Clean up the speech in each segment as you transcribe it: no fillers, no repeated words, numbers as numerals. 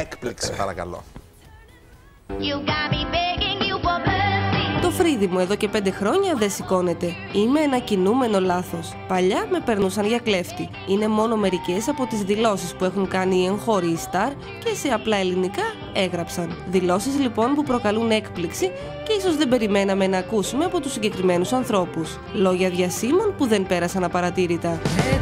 έκπληξη, παρακαλώ. Το φρύδι μου εδώ και 5 χρόνια δεν σηκώνεται. Είμαι ένα κινούμενο λάθος. Παλιά με περνούσαν για κλέφτη. Είναι μόνο μερικές από τις δηλώσεις που έχουν κάνει οι εγχώριοι στάρ και σε απλά ελληνικά έγραψαν. Δηλώσεις λοιπόν που προκαλούν έκπληξη και ίσως δεν περιμέναμε να ακούσουμε από τους συγκεκριμένους ανθρώπους. Λόγια διασύμων που δεν πέρασαν απαρατήρητα.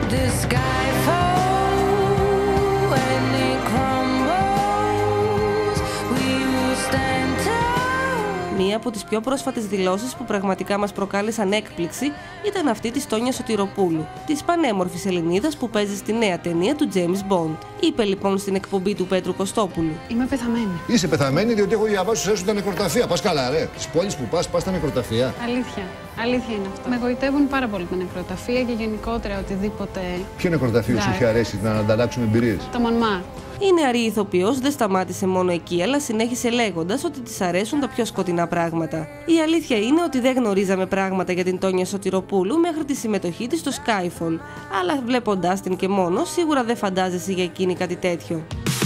Μία από τις πιο πρόσφατες δηλώσεις που πραγματικά μας προκάλεσαν έκπληξη ήταν αυτή της Τόνιας Σωτηροπούλου, της πανέμορφης Ελληνίδας που παίζει στη νέα ταινία του James Bond. Είπε λοιπόν στην εκπομπή του Πέτρου Κωστόπουλου: Είμαι πεθαμένη. Είσαι πεθαμένη διότι έχω διαβάσει σου έσουν τα νεκροταφεία. Πας καλά, ρε. Στις πόλεις που πας στα νεκροταφεία. Αλήθεια. Αλήθεια είναι αυτό. Με γοητεύουν πάρα πολύ τα νεκροταφεία και γενικότερα οτιδήποτε. Ποιο νεκροταφείο σου είχε αρέσει να ανταλλάξουμε εμπειρίες? Το Μονμάρ. Η νεαρή ηθοποιός δεν σταμάτησε μόνο εκεί, αλλά συνέχισε λέγοντας ότι της αρέσουν τα πιο σκοτεινά πράγματα. Η αλήθεια είναι ότι δεν γνωρίζαμε πράγματα για την Τόνια Σωτηροπούλου μέχρι τη συμμετοχή της στο Skyfall, αλλά βλέποντάς την και μόνο, σίγουρα δεν φαντάζεσαι για εκείνη κάτι τέτοιο.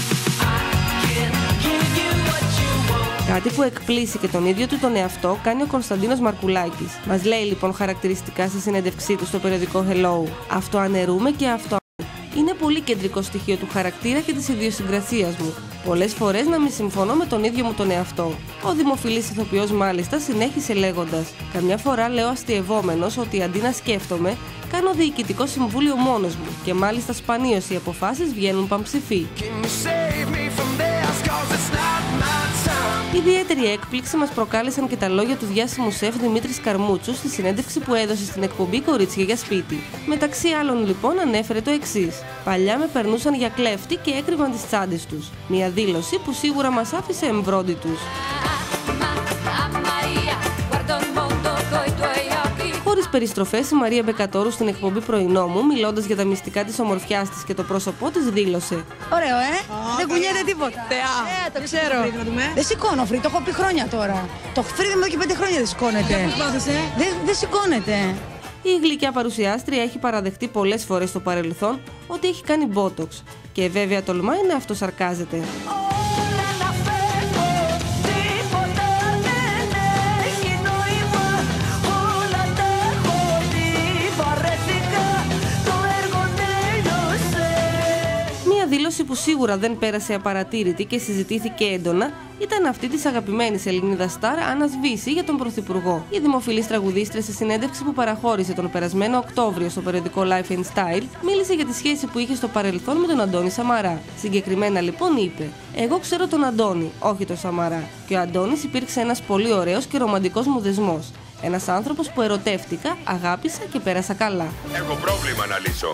Κάτι που εκπλήσει και τον ίδιο του τον εαυτό κάνει ο Κωνσταντίνος Μαρκουλάκης. Μας λέει λοιπόν χαρακτηριστικά στη συνέντευξή του στο περιοδικό Hello: αυτό αναιρούμε και αυτό. Είναι πολύ κεντρικό στοιχείο του χαρακτήρα και της ιδιοσυγκρασίας μου. Πολλές φορές να μην συμφωνώ με τον ίδιο μου τον εαυτό. Ο δημοφιλής ηθοποιός μάλιστα συνέχισε λέγοντας: καμιά φορά λέω αστειευόμενος ότι αντί να σκέφτομαι, κάνω διοικητικό συμβούλιο μόνος μου και μάλιστα σπανίως οι αποφάσεις βγαίνουν πανψηφί. Ιδιαίτερη έκπληξη μας προκάλεσαν και τα λόγια του διάσημου σεφ Δημήτρης Καρμούτσου στη συνέντευξη που έδωσε στην εκπομπή Κορίτσια για σπίτι. Μεταξύ άλλων λοιπόν ανέφερε το εξής: παλιά με περνούσαν για κλέφτη και έκρυβαν τις τσάντες τους. Μια δήλωση που σίγουρα μας άφησε εμβρόντιτους. Χωρίς περιστροφές, η Μαρία Μπεκατόρου στην εκπομπή Πρωινό μου, μιλώντας για τα μυστικά της ομορφιάς της και το πρόσωπό της, δήλωσε: ωραίο, δεν κουνιέται τίποτα. Το ξέρω. Δεν σηκώνω φρύ, το έχω πει χρόνια τώρα. Το φρύδι μου εδώ και 5 χρόνια δεν σηκώνεται. Δεν σηκώνεται. Η γλυκιά παρουσιάστρια έχει παραδεχτεί πολλές φορές στο παρελθόν ότι έχει κάνει μπότοξ και βέβαια τολμάει να αυτοσαρκάζεται. Δήλωση που σίγουρα δεν πέρασε απαρατήρητη και συζητήθηκε έντονα ήταν αυτή της αγαπημένης Ελληνίδας στάρ Άννας Βύση για τον Πρωθυπουργό. Η δημοφιλής τραγουδίστρια σε συνέντευξη που παραχώρησε τον περασμένο Οκτώβριο στο περιοδικό Life and Style μίλησε για τη σχέση που είχε στο παρελθόν με τον Αντώνη Σαμαρά. Συγκεκριμένα λοιπόν είπε: εγώ ξέρω τον Αντώνη, όχι τον Σαμαρά. Και ο Αντώνης υπήρξε ένας πολύ ωραίος και ρομαντικός μου δεσμός. Ένας άνθρωπος που ερωτεύτηκα, αγάπησα και πέρασα καλά. Έχω πρόβλημα να λύσω.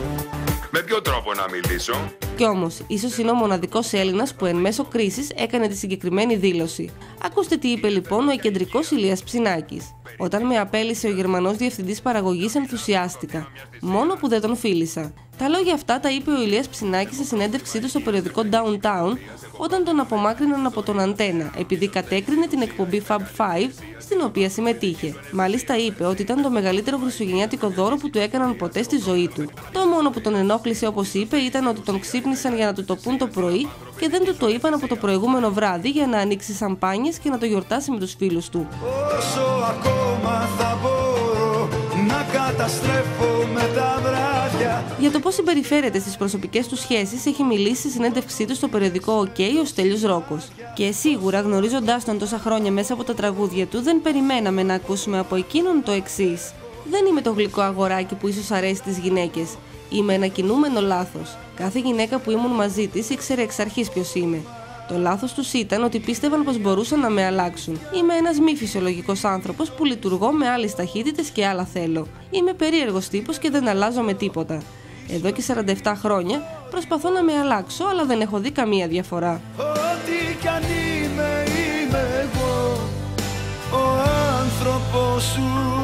Με ποιο τρόπο να μιλήσω? Κι όμως, ίσως είναι ο μοναδικός Έλληνας που εν μέσω κρίσης έκανε τη συγκεκριμένη δήλωση. Ακούστε τι είπε λοιπόν ο εκεντρικός Ηλίας Ψινάκης: όταν με απέλυσε ο Γερμανός διευθυντής παραγωγής, ενθουσιάστηκα. Μόνο που δεν τον φίλησα. Τα λόγια αυτά τα είπε ο Ηλίας Ψινάκης σε συνέντευξή του στο περιοδικό Downtown όταν τον απομάκρυναν από τον Αντένα, επειδή κατέκρινε την εκπομπή Fab 5 στην οποία συμμετείχε. Μάλιστα είπε ότι ήταν το μεγαλύτερο χριστουγεννιάτικο δώρο που του έκαναν ποτέ στη ζωή του. Το μόνο που τον ενόχλησε, όπως είπε, ήταν ότι τον ξύπνησαν για να του το πούν το πρωί και δεν του το είπαν από το προηγούμενο βράδυ για να ανοίξει σαμπάνιες και να το γιορτάσει με τους φίλους του. Όσο ακόμα θα μπορώ να καταστρέφω με τα βράδια. Για το πώς συμπεριφέρεται στις προσωπικές του σχέσεις έχει μιλήσει στη συνέντευξή του στο περιοδικό OK ο Στέλιος Ρόκος. Και σίγουρα, γνωρίζοντάς τον τόσα χρόνια μέσα από τα τραγούδια του, δεν περιμέναμε να ακούσουμε από εκείνον το εξής: δεν είμαι το γλυκό αγοράκι που ίσως αρέσει στις γυναίκες. Είμαι ένα κινούμενο λάθος. Κάθε γυναίκα που ήμουν μαζί της ήξερε εξ αρχής ποιος είμαι. Το λάθος τους ήταν ότι πίστευαν πως μπορούσαν να με αλλάξουν. Είμαι ένας μη φυσιολογικός άνθρωπος που λειτουργώ με άλλες ταχύτητες και άλλα θέλω. Είμαι περίεργος τύπος και δεν αλλάζω με τίποτα. Εδώ και 47 χρόνια προσπαθώ να με αλλάξω, αλλά δεν έχω δει καμία διαφορά. Ό,τι κι αν είμαι, είμαι εγώ, ο άνθρωπος σου.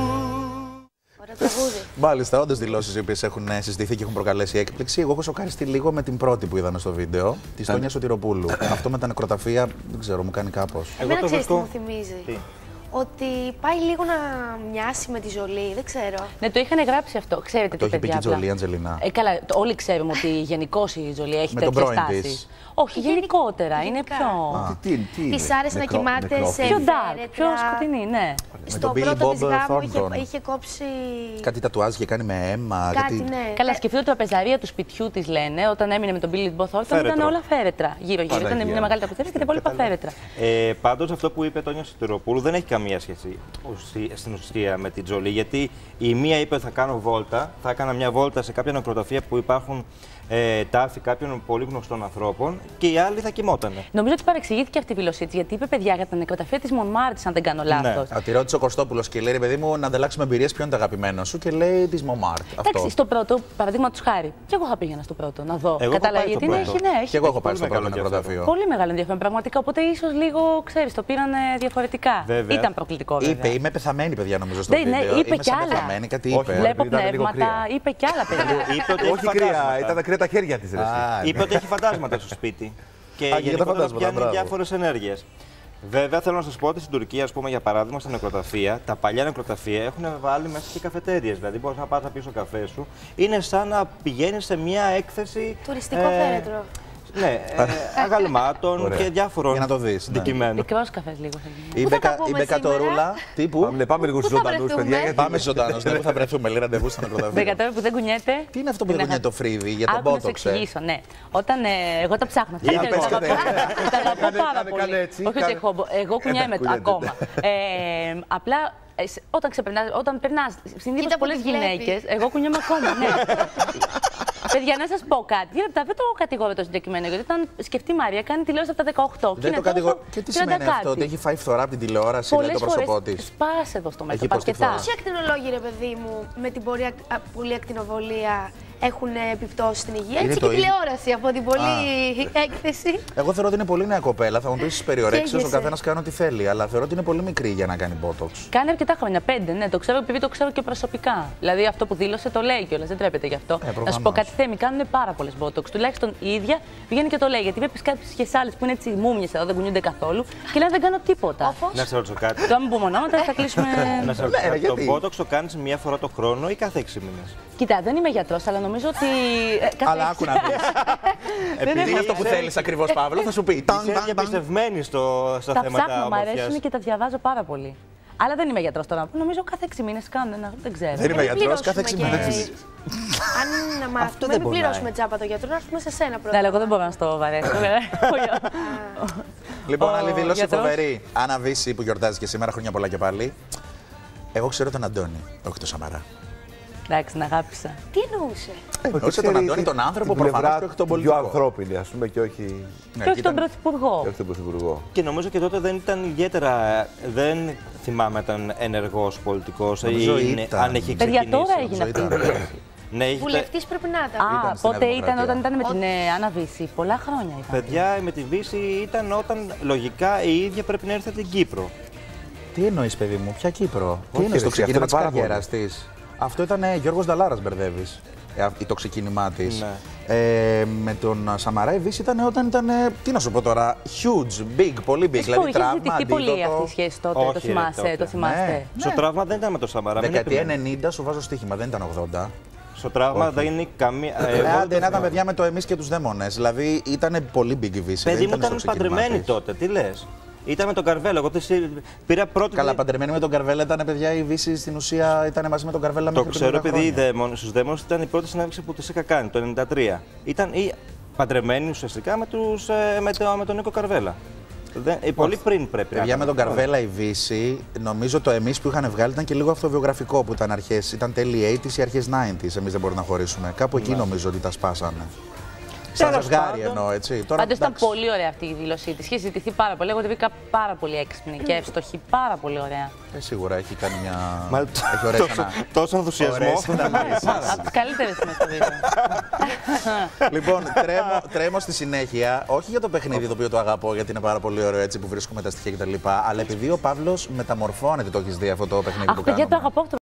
Μάλιστα, όντως δηλώσεις οι οποίες έχουν συζητηθεί και έχουν προκαλέσει έκπληξη. Εγώ έχω σοκαριστεί λίγο με την πρώτη που είδαμε στο βίντεο, τη Τόνια Σωτηροπούλου. Αυτό με τα νεκροταφεία, δεν ξέρω, μου κάνει κάπως. Εμένα ξέρεις τι μου θυμίζει? ότι πάει λίγο να μοιάσει με τη Ζολί, δεν ξέρω. Ναι, το είχαν γράψει αυτό. Ξέρετε το τι, παιδιά. Το είχε πει και η Ζολί, Αντζελίνα. Καλά, όλοι ξέρουμε ότι γενικώς η Ζολί έχει τέτοιες τάσεις. Όχι, γενικότερα. Είναι πιο. Της άρεσε να κοιμάται σε πιο dark, πιο σκοτεινή, ναι. Στο πρώτο της γάμου είχε κόψει. Κάτι τατουάζ είχε κάνει με αίμα. Ναι. Καλά, σκεφτείτε ότι η τραπεζαρία του σπιτιού της λένε όταν έμεινε με τον Billy Bob Thornton ήταν όλα φέρετρα. Γύρω-γύρω. Ήταν μια μεγάλη τραπεζαρία και τα υπόλοιπα φέρετρα. Πάντως αυτό που είπε Τόνια Σωτηροπούλου δεν έχει καμία σχέση στην ουσία με την Τζολί. Γιατί η μία είπε θα κάνω βόλτα, θα έκανα μια βόλτα σε κάποια νεκροταφεία που υπάρχουν τάφοι κάποιων πολύ γνωστών ανθρώπων και η άλλη θα κοιμότανε. Νομίζω ότι παρεξηγήθηκε αυτή η δήλωσή της, γιατί είπε παιδιά για τα νεκροταφεία της Μονμάρτης, αν δεν κάνω λάθος. Ναι. Τη ρώτησε ο Κωστόπουλος και λέει ρε παιδί μου να ανταλλάξουμε εμπειρίες, ποιο είναι το αγαπημένο σου και λέει της Μονμάρτ. Εντάξει, στο πρώτο, παραδείγματος χάρη. Και εγώ θα πήγαινα στο πρώτο να δω. Κατάλαβα γιατί έχει. Και εγώ έχω πάει στο πρώτο νεκροταφείο. Πολύ μεγάλο ενδιαφέρον πραγματικά. Οπότε ίσως λίγο ξέρει, το πήραν διαφορετικά. Βέβαια. Ήταν προκλητικό βέβαια. Είπε είμαι πεθαμένη παιδιά νομίζω στο βίντεο. Ναι, είπε κι άλλα. Βλέπω πνεύματα, είπε κι άλλα παιδιά. Όχι κρύα, ήταν κρύα τα χέρια της. Είπε ότι έχει φαντάσματα στο σπίτι. Και γενικότερα πιάνει διάφορες ενέργειες. Βέβαια, θέλω να σας πω ότι στην Τουρκία, ας πούμε, για παράδειγμα, στα νεκροταφεία, τα παλιά νεκροταφεία έχουν βάλει μέσα και καφετέριες. Δηλαδή, μπορείς να πας να πεις το καφέ σου. Είναι σαν να πηγαίνεις σε μια έκθεση. Τουριστικό φέρετρο. Ναι, αγαλμάτων και διάφορων αντικειμένων. Μικρός καφές λίγο. Η Μπεκατορούλα. Τι που. Πάμε λίγο στους ζωντανούς, παιδιά. Πάμε στους ζωντανούς. Δεν θα βρεθούμε. Λέει ραντεβού στα νεκροταφεία. Μπεκατόρ που δεν κουνιέται. Τι είναι αυτό που δεν κουνιέται το φρύδι για τον Μπότοξ. Botox. Να σου εξηγήσω, ναι. Όταν εγώ τα ψάχνω. Τα αγαπώ πάρα πολύ. Όχι ότι εγώ κουνιέμαι ακόμα. Απλά όταν περνάς συνήθως πολλές γυναίκες, εγώ κουνιέμαι ακόμα, ναι. Παιδιά, να σας πω κάτι. Δεν το κατηγορώ το συγκεκριμένο, γιατί όταν σκεφτεί η Μαρία, κάνει τηλεόραση από τα 18. Δεν το κατηγορώ. Και τι σημαίνει αυτό, ότι έχει φάει φθορά από την τηλεόραση, λέει το πρόσωπό της. Σπάσε εδώ στο μέτωπο αρκετά. Πόσοι ακτινολόγοι, ρε παιδί μου, με την πολλή ακτινοβολία έχουν επιπτώσει στην υγεία. Έτσι και τηλεόραση από την πολλή έκθεση. Εγώ θεωρώ ότι είναι πολύ νέα κοπέλα. Θα μου πει στι περιορέξεις ο καθένας κάνει ό,τι θέλει. Αλλά θεωρώ ότι είναι πολύ μικρή για να κάνει Botox. Κάνει αρκετά χρόνια, 5, ναι, το ξέρω, επειδή το ξέρω και προσωπικά. Δηλαδή αυτό που δήλωσε το λέει κιόλας, δεν τρέπεται γι' αυτό. Να σου πω κάτι, Θέμη, κάνουν πάρα πολλές Botox. Τουλάχιστον η ίδια πηγαίνει και το λέει. Γιατί βλέπει κάποιες άλλες που είναι έτσι μούμιες εδώ, δεν κουνιούνται καθόλου και λένε δεν κάνω τίποτα. Να σε ρωτήσω κάτι. Το άμα πούμε ονόματα θα κλείσουμε. Να σε ρωτήσω κάτι. Το Botox το κάνεις μία φορά το χρόνο ή κάθε 6 μήνες? Κοίτα, δεν είμαι γιατρός, αλλά νομίζω ότι. Αλλά άκου να δεις. Επειδή είναι αυτό που θέλεις ακριβώς, Παύλο, θα σου πει. Είσαι διαπιστευμένη στα θέματα ομορφιάς. Τα ψάχνω, μου αρέσουν και τα διαβάζω πάρα πολύ. Αλλά δεν είμαι γιατρός τώρα. Νομίζω κάθε 6 μήνες κάνω ένα. Δεν ξέρω. Δεν είμαι γιατρός, κάθε 6 μήνες. Αν να μάθουμε, μην πληρώσουμε τσάπα το γιατρό, να έρθουμε σε σένα πρώτα. Ναι, εγώ δεν μπορώ να στο βαρέσω. Λοιπόν, άλλη δήλωση φοβερή. Άννα Βύση που γιορτάζει και σήμερα, χρόνια πολλά και πάλι. Εγώ ξέρω τον Αντώνη, όχι τον Σαμαρά. Εντάξει, την αγάπησα. Τι εννοούσε? Εννοούσε τον Αντώνη, τον άνθρωπο προφανώς και όχι τον πολιτικό. Πιο ανθρώπινη, ας πούμε, και όχι. Και όχι τον Πρωθυπουργό. Και νομίζω και τότε δεν ήταν ιδιαίτερα. Δεν θυμάμαι αν ήταν ενεργός πολιτικός ή αν έχει ξεκινήσει. Παιδιά, τώρα έγινε αυτή η δήλωση. Ναι, βουλευτής πρέπει να ήταν. Πότε ήταν όταν ήταν με την Άννα Βύση? Πολλά χρόνια ήταν. Παιδιά, με τη Βύση ήταν όταν λογικά η ίδια πρέπει να έρθει από την Κύπρο. Τι εννοείς, παιδί μου, ποια Κύπρο? Τι είναι στο ξεκίνημα της καριέρας της? Αυτό ήταν Γιώργος Νταλάρας, μπερδεύεις. Το ξεκίνημά της. Ναι. Με τον Σαμαρά η Βύση ήταν όταν ήταν. Τι να σου πω τώρα, huge, big, πολύ big. Δηλαδή τραύμα. Είχε ζητηθεί πολύ αυτή η σχέση τότε, το θυμάστε. Στο τραύμα δεν ήταν με τον Σαμαρά. Δεκαετία 90 σου βάζω στοίχημα, δεν ήταν 80. Στο τραύμα δεν είναι καμία. Άντε να ήταν παιδιά με το Εμείς και τους Δαίμονες. Δηλαδή ήταν πολύ big η Βύση. Παιδί μου ήταν παντρεμένη τότε, τι λες? Ήταν με τον Καρβέλα. Εγώ πήρα πρώτη. Καλά, παντρεμένη με τον Καρβέλα ήταν, παιδιά, η Βύση στην ουσία ήταν μαζί με τον Καρβέλα μέχρι το ξέρω, επειδή στους Δαίμονες ήταν η πρώτη συνέντευξη που της είχα κάνει το 1993. Ήταν παντρεμένη ουσιαστικά με τον Νίκο Καρβέλα. Πολύ πριν πρέπει να. Παιδιά, με τον Καρβέλα η Βύση, νομίζω το Εμείς που είχαν βγάλει ήταν και λίγο αυτοβιογραφικό που ήταν αρχές. Ήταν τέλη 80s ή αρχές 90s. Εμείς δεν μπορούμε να χωρίσουμε. Κάπου εκεί νομίζω ότι τα σπάσανε. Σαν ζευγάρι εννοώ, έτσι. Πάντως ήταν πολύ ωραία αυτή η δήλωσή της. Είχε ζητηθεί πάρα πολύ. Εγώ τη βρήκα πάρα πολύ έξυπνη και εύστοχη. Πάρα πολύ ωραία. Σίγουρα έχει κάνει μια. Έχει ωραία. Τόσο ενθουσιασμό. Από τις καλύτερες μέσα στο βίντεο. Λοιπόν, τρέμω στη συνέχεια. Όχι για το παιχνίδι το οποίο το αγαπώ, γιατί είναι πάρα πολύ ωραίο έτσι που βρίσκουμε τα στοιχεία κτλ. Αλλά επειδή ο Παύλος μεταμορφώνεται, το έχεις δει αυτό το παιχνίδι που κάνουμε. Το αγαπώ.